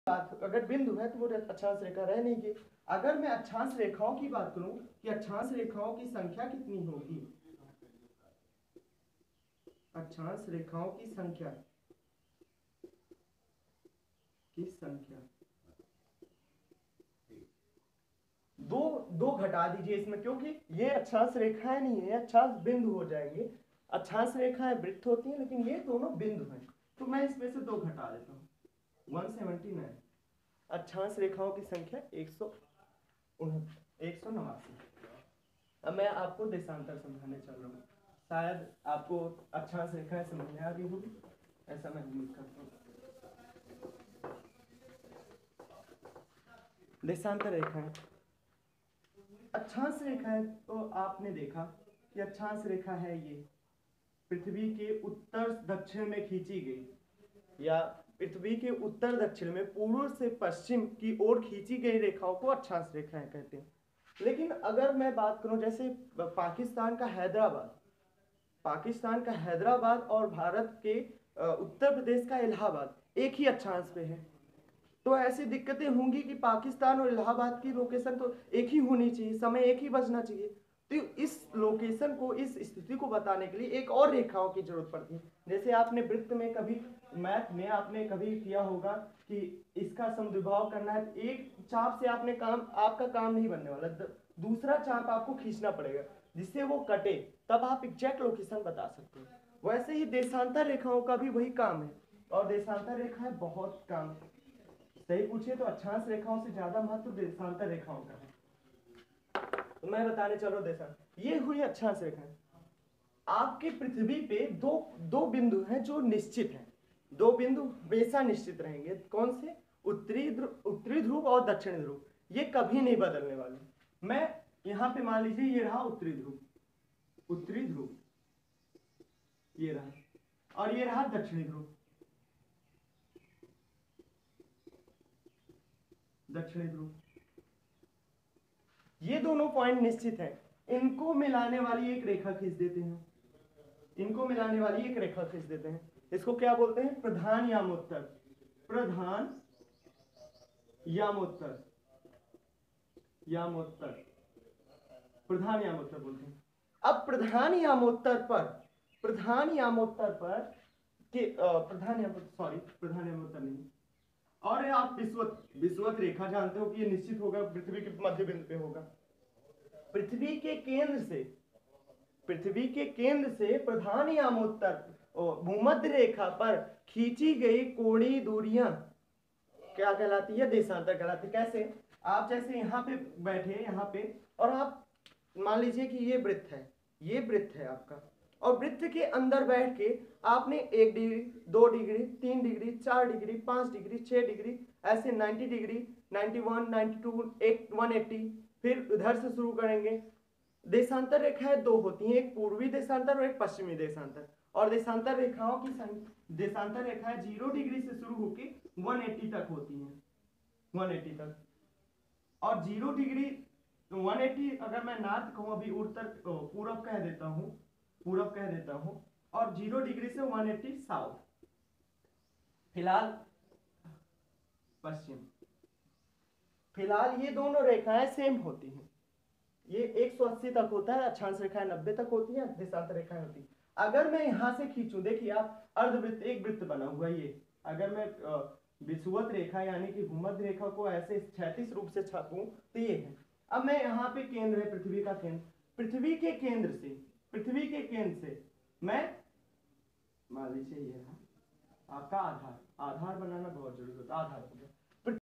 बात अगर बिंदु है तो वो अक्षांश रेखा रह नहीं गई। अगर मैं अक्षांश रेखाओं की बात करूं कि अक्षांश रेखाओं की संख्या कितनी होगी, अक्षांश रेखाओं की संख्या दो घटा दीजिए इसमें, क्योंकि ये अक्षांश रेखाएं नहीं है, अक्षांश बिंदु हो जाएंगे। अक्षांश रेखाएं वृत्त होती हैं लेकिन ये दोनों बिंदु हैं, तो मैं इसमें से 2 घटा देता हूँ। 179 अक्षांश रेखाओं की संख्या 189। अब मैं आपको देशांतर समझाने चल रहा हूँ, शायद आपको अक्षांश रेखाएं समझ में आ गई होगी, ऐसा मैं उम्मीद करता हूँ। देशांतर रेखाएं, अक्षांश रेखाएं तो आपने देखा कि अक्षांश रेखा है ये पृथ्वी के उत्तर दक्षिण में खींची गई, या पृथ्वी के उत्तर दक्षिण में पूर्व से पश्चिम की ओर खींची गई रेखाओं को अक्षांश रेखाएं कहते हैं। लेकिन अगर मैं बात करूं जैसे पाकिस्तान का हैदराबाद और भारत के उत्तर प्रदेश का इलाहाबाद एक ही अक्षांश पे है, तो ऐसी दिक्कतें होंगी कि पाकिस्तान और इलाहाबाद की लोकेशन तो एक ही होनी चाहिए, समय एक ही बजना चाहिए। तो इस लोकेशन को, इस स्थिति को बताने के लिए एक और रेखाओं की जरूरत पड़ती है। जैसे आपने वृत्त में कभी, मैथ में आपने कभी किया होगा कि इसका समद्विभाव करना है, एक चाप से आपका काम नहीं बनने वाला, दूसरा चाप आपको खींचना पड़ेगा जिससे वो कटे, तब आप एग्जैक्ट लोकेशन बता सकते हो। वैसे ही देशांतर रेखाओं का भी वही काम है, और देशांतर रेखाएं बहुत काम, सही पूछिए तो अक्षांश रेखाओं से ज्यादा महत्व देशांतर रेखाओं का है। तो मैं बताने चल रहा हूं देशांतर, ये हुई अक्षांश रेखाएं। आपके पृथ्वी पे दो बिंदु हैं जो निश्चित हैं, 2 बिंदु हमेशा निश्चित रहेंगे। कौन से? उत्तरी ध्रुव और दक्षिणी ध्रुव, ये कभी नहीं बदलने वाले। मैं यहां पे मान लीजिए ये रहा उत्तरी ध्रुव ये रहा, और ये रहा दक्षिणी ध्रुव ये दोनों पॉइंट निश्चित हैं। इनको मिलाने वाली एक रेखा खींच देते हैं, इसको क्या बोलते हैं? प्रधान यामोत्तर बोलते हैं। अब प्रधान यामोत्तर नहीं, और आप विषुवत रेखा जानते हो कि ये निश्चित होगा, पृथ्वी के मध्य बिंदु पे होगा। पृथ्वी के केंद्र से प्रधान यामोत्तर भूमध्य रेखा पर खींची गई कोणीय दूरियां क्या कहलाती है? देशांतर कहलाती है। कैसे? आप जैसे यहाँ पे बैठे, यहाँ पे, और आप मान लीजिए कि ये वृत्त है आपका, और वृत्त के अंदर बैठ के आपने 1 degree, 2 degree, 3 degree, 4 degree, 5 degree, 6 degree, ऐसे 90 डिग्री, 91, 92, 180, फिर उधर से शुरू करेंगे। देशांतर रेखाएं 2 होती हैं, एक पूर्वी देशांतर और एक पश्चिमी देशांतर। और देशांतर रेखाएं 0 डिग्री से शुरू होकर 180 तक होती हैं, 180 तक। और 0 डिग्री 180 अगर मैं नॉर्थ कहूं, अभी पूरब कह देता हूं, और 0 डिग्री से 180 साउथ, फिलहाल पश्चिम। फिलहाल ये दोनों रेखाएं सेम होती हैं, ये 180 तक होता है, अक्षांश रेखाएं 90 तक होती है, देशांतर रेखाएं होती है। अगर मैं यहां से खींचूं, देखिए आप अर्धवृत्त, एक वृत्त बना हुआ है ये, अगर मैं विषुवत रेखा यानी कि भूमध्य रेखा को ऐसे क्षैतिज रूप से छापूं तो ये है। अब मैं यहाँ पे केंद्र है, पृथ्वी का केंद्र, पृथ्वी के केंद्र से मैं मान लीजिए ये है आपका आधार बनाना बहुत जरूरी होता है। आधार हो गया,